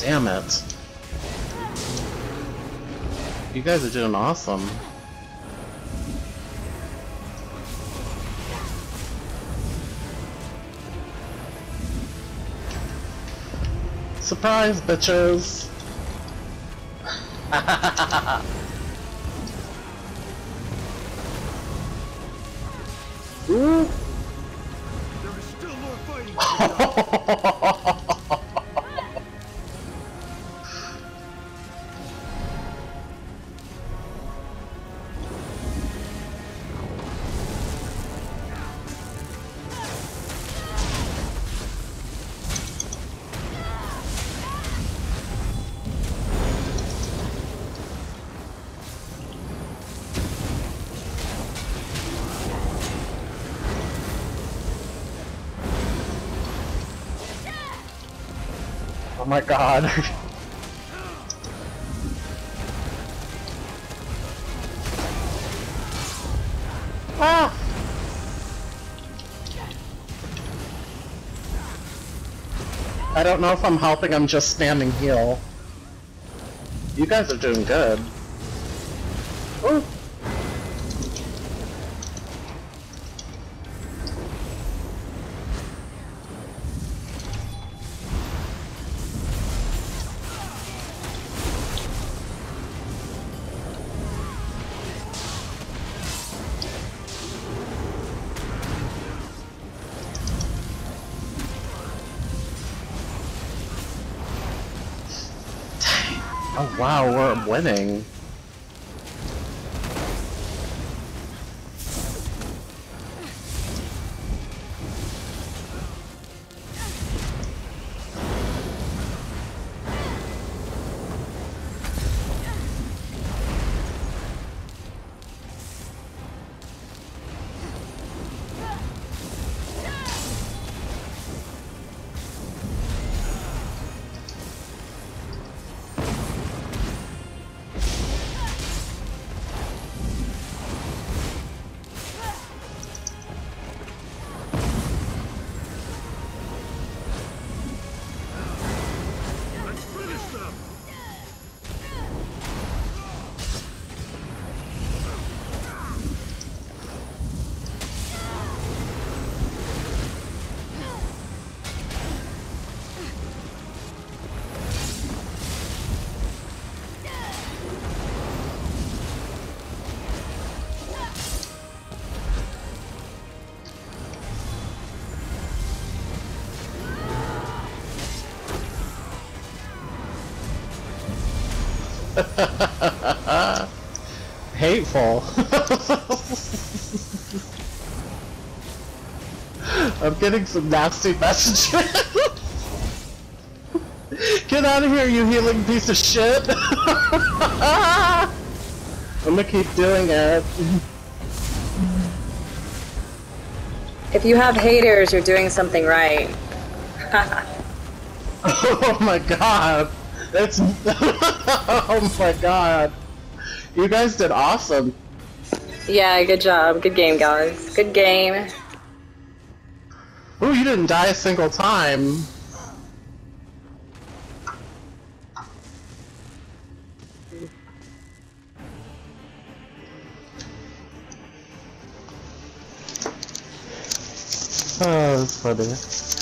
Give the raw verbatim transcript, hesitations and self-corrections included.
Damn it. You guys are doing awesome. Surprise, bitches! Ooh! There is still more fighting. Oh my god. Ah! I don't know if I'm helping, I'm just standing heal. You guys are doing good. Ooh. Oh wow, we're winning. Hateful. I'm getting some nasty messages. Get out of here, you healing piece of shit. I'm gonna keep doing it. If you have haters, you're doing something right. Oh my god. That's oh my god. You guys did awesome. Yeah, good job. Good game, guys. Good game. Ooh, you didn't die a single time. Oh, that's funny.